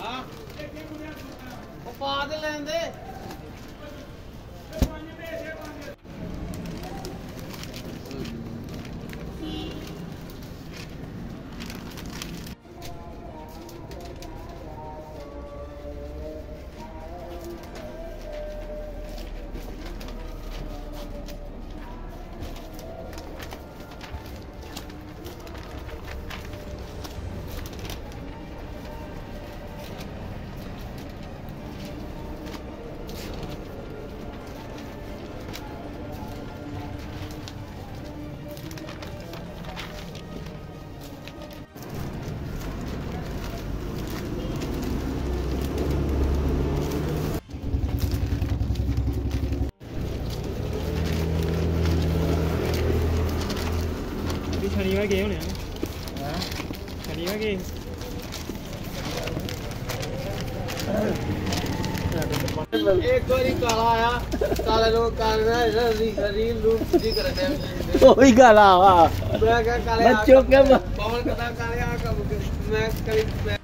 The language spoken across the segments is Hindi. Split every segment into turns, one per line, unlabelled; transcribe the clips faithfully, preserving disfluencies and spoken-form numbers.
पा दे लेंदे
शनिवार गए होने शनिवार गए
एक बारी काला आया काले लोग काले रील लूप जी करते हैं
कोई काला हुआ
मैं क्या काले
बच्चों के
पवन कथा काले आ कब मैं कभी मैं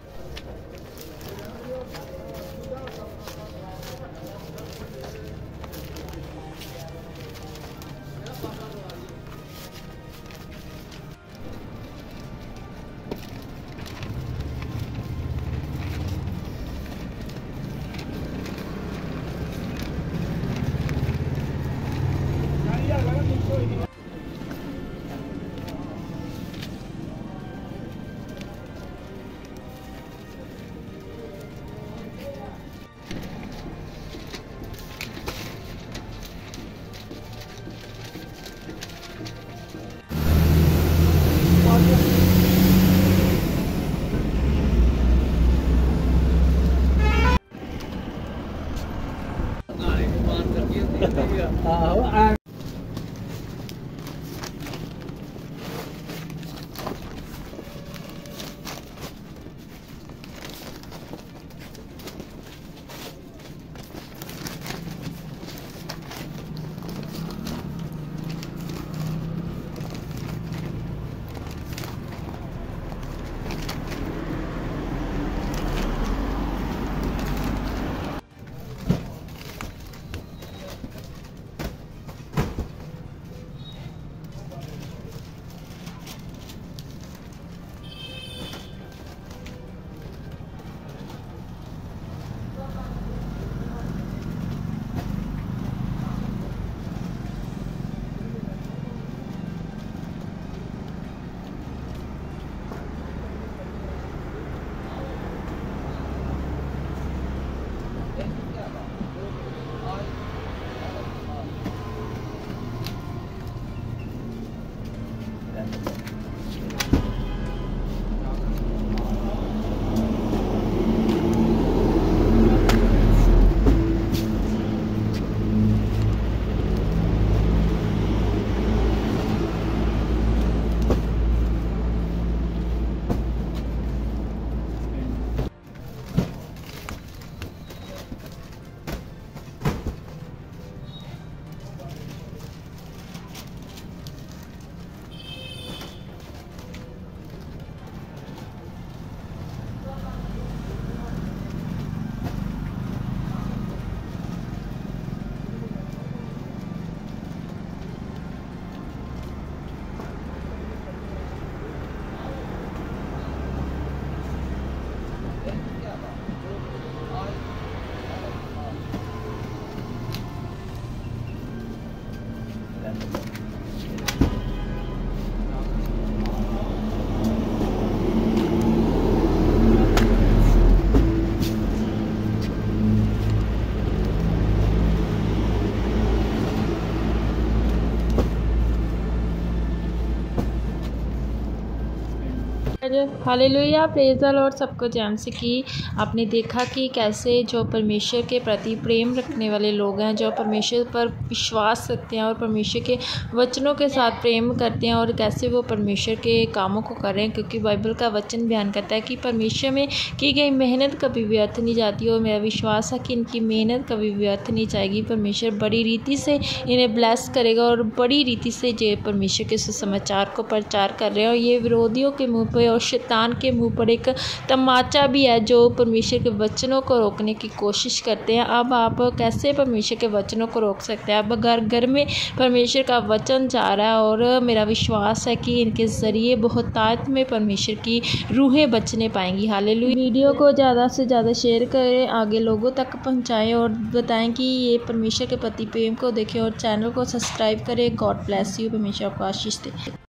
हाँ
हालेलुया, प्रेज़ द लॉर्ड। सबको जैम से की आपने देखा कि कैसे जो परमेश्वर के प्रति प्रेम रखने वाले लोग हैं, जो परमेश्वर पर विश्वास रखते हैं और परमेश्वर के वचनों के साथ प्रेम करते हैं, और कैसे वो परमेश्वर के कामों को कर रहे हैं, क्योंकि बाइबल का वचन बयान करता है कि परमेश्वर में की गई मेहनत कभी व्यर्थ नहीं जाती। और मेरा विश्वास है कि इनकी मेहनत कभी व्यर्थ नहीं जाएगी। परमेश्वर बड़ी रीति से इन्हें ब्लेस करेगा और बड़ी रीति से जो परमेश्वर के सुसमाचार को प्रचार कर रहे हैं, और ये विरोधियों के मुँह पर और शैतान के मुंह पर एक तमाचा भी है जो परमेश्वर के वचनों को रोकने की कोशिश करते हैं। अब आप कैसे परमेश्वर के वचनों को रोक सकते हैं? अब घर घर में परमेश्वर का वचन जा रहा है और मेरा विश्वास है कि इनके ज़रिए बहुतायत में परमेश्वर की रूहें बचने पाएंगी। हालेलुया। वीडियो को ज़्यादा से ज़्यादा शेयर करें, आगे लोगों तक पहुंचाएं और बताएं कि ये परमेश्वर के प्रति प्रेम को देखें और चैनल को सब्सक्राइब करें। God bless you. परमेश्वर आपको आशीष दे।